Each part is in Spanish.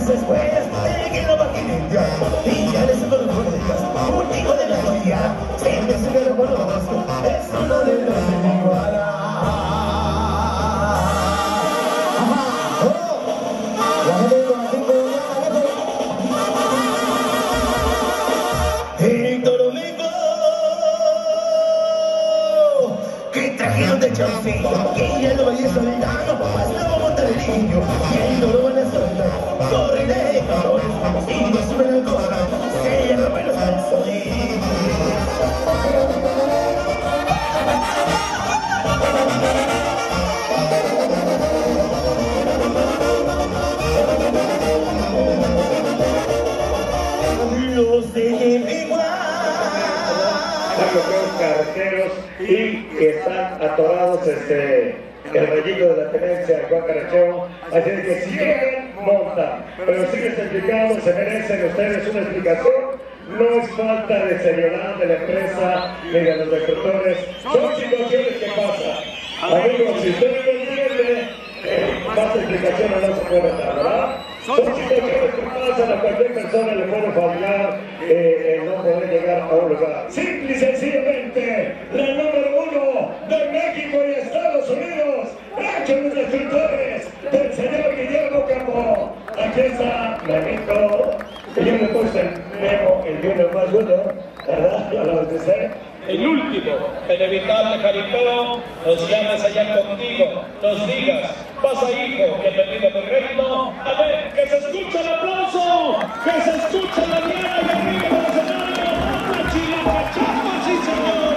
esas escuelas que no va a quitar. Y ya les hago los bonitas, un chico de la gloria, siempre se me lo conozco, es uno de los que me iguala. De chancillo, que ya no vaya soldado, más no va a montar el niño, y no lo van a soltar, corre de cabrones, y no suben al corra, se llama buenos calzones. Los de carreteros y que están atorados el rayito de la tenencia de Juan Caracheo, así es que si llegan, montan, pero siguen explicando, se merecen ustedes una explicación, no es falta de seriedad de la empresa ni de los reclutadores, son situaciones que pasan. Amigos, si ustedes no entienden, más explicaciones no se pueden dar, ¿verdad? Son situaciones que pasan, a cualquier persona le puede fallar el no poder llegar a un lugar. Simple y sencillamente, la número 1 de México y Estados Unidos, hecho los destructores del señor Guillermo Campo. Aquí está Memito, que yo le puse el Memo, el Junior más uno, ¿verdad? Ya lo bauticé. El último, el inevitable jaripeo, nos llamas allá contigo, nos digas, pasa hijo, bienvenido a mi reino, a ver, que se escucha el aplauso, que se escucha la guerra y arriba del escenario, la Chilacachapa, sí señor.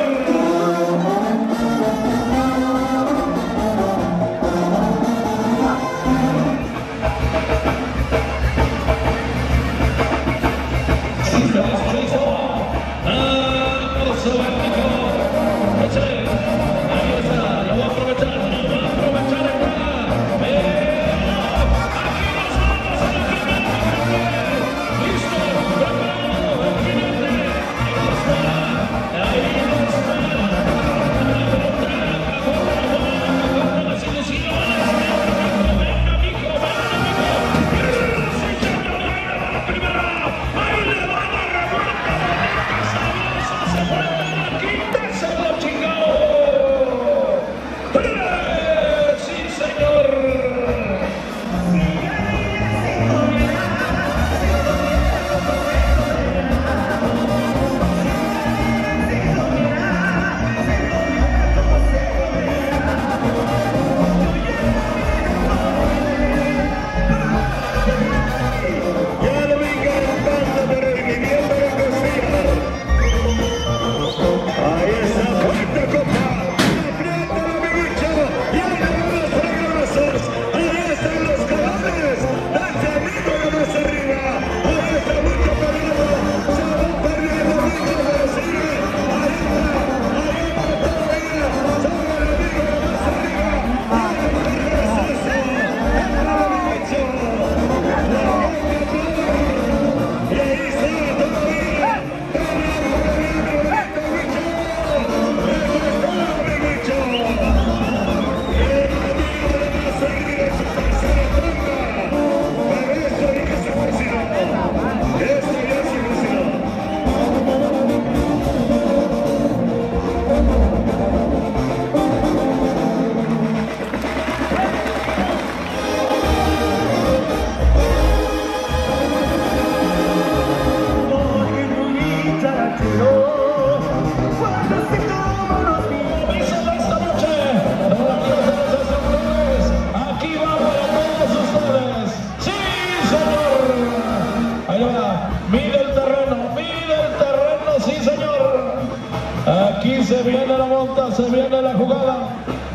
Aquí se viene la monta, se viene la jugada.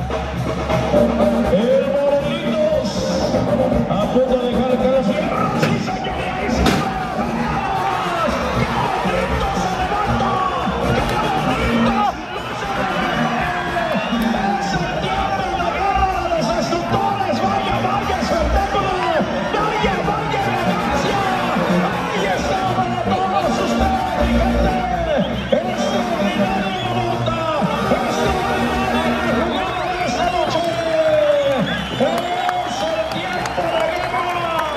El Morelitos a punto de dejar que lo cierra. ¡Sí, señor! ¡Ahí se va! ¡Qué bonito se levanta! ¡Qué bonito! ¡Es el tiempo de la guerra de los destructores! ¡Vaya, vaya espectáculo! ¡Vaya, vaya elegancia! ¡Ahí está para todos ustedes, mi gente! ¡Es el tiempo de la guerra!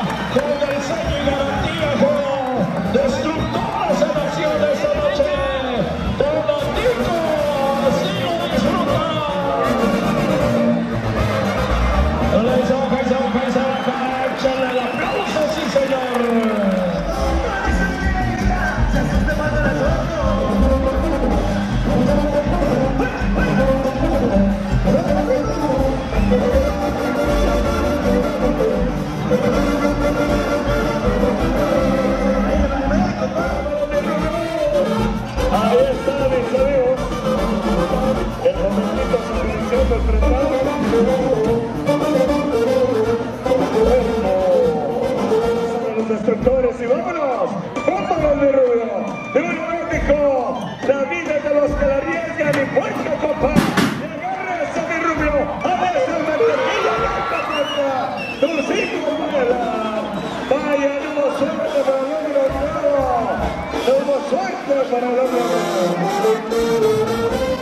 señor. Ahí está, mis amigos. El momentito se inició enfrentado. Los destructores y vámonos. Vámonos, mi Rubio. De un México. La vida de los que la arriesgan y puerta, papá. Y agarra eso, mi Rubio. A veces el mantequilla y tus hijos vuelan. Vaya, no hubo suerte para el hombre dorado. No hubo suerte para el hombre dorado.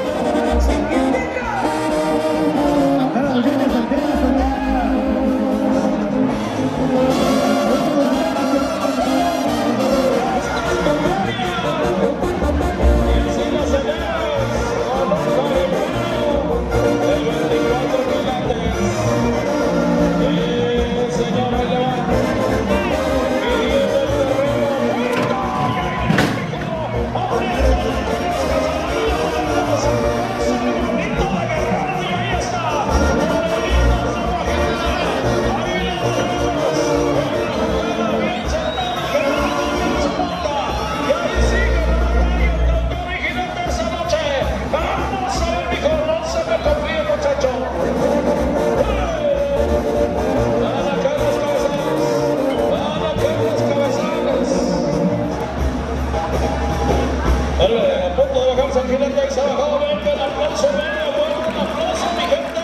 A punto de bajarse al final que se ha bajado, venga el aplauso, venga, fuerte el aplauso, mi gente.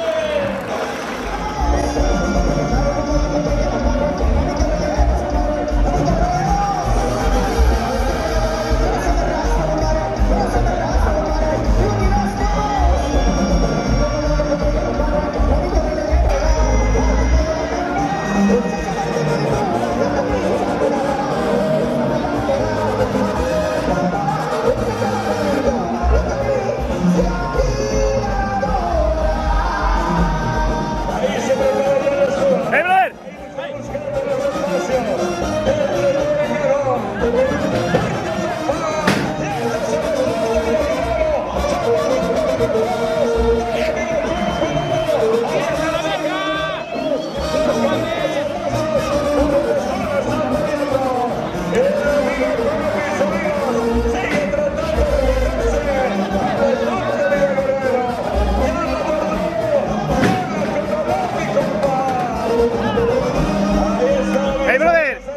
Hey, brother.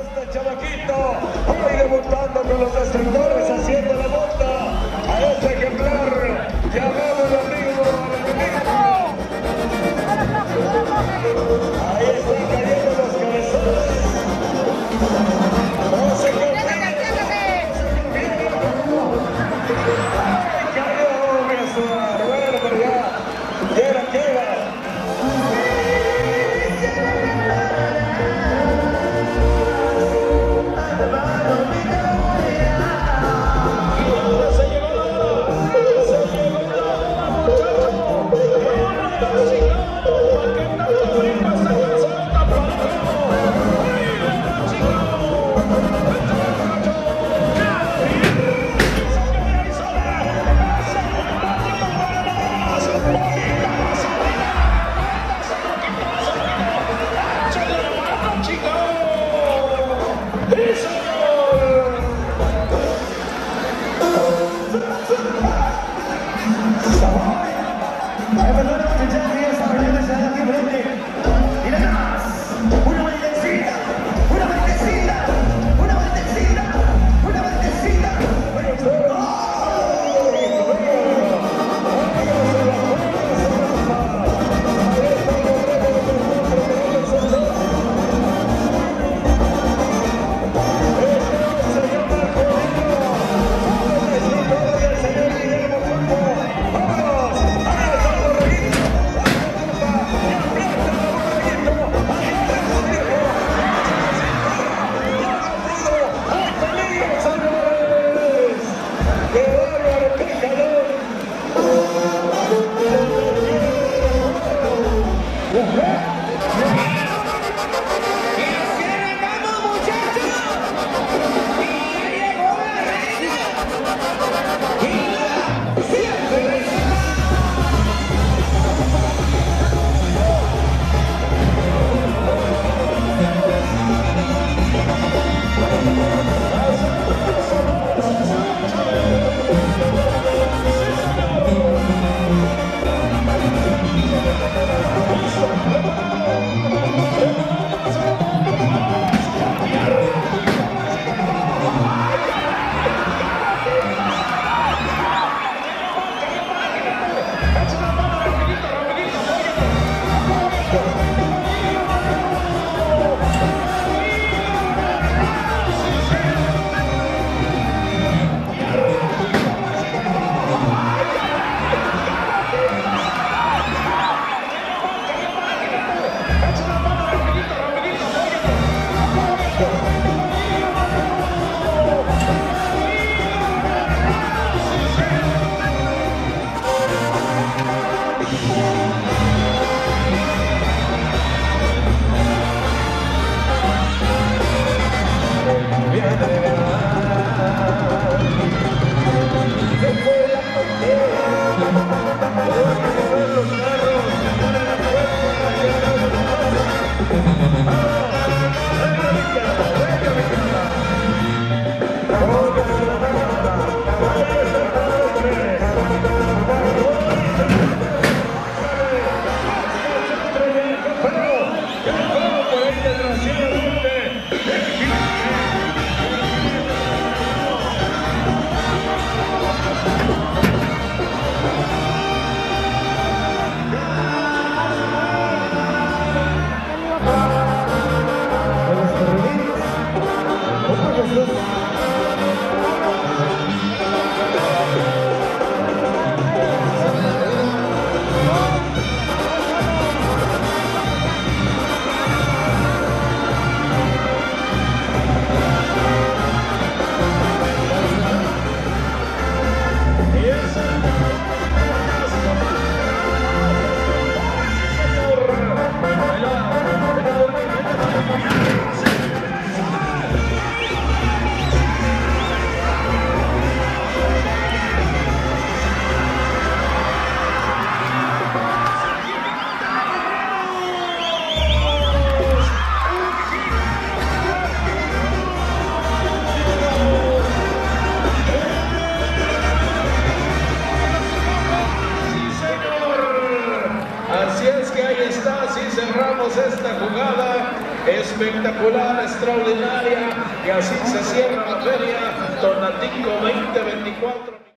espectacular, extraordinaria, y así se cierra la feria Tonatico 2024.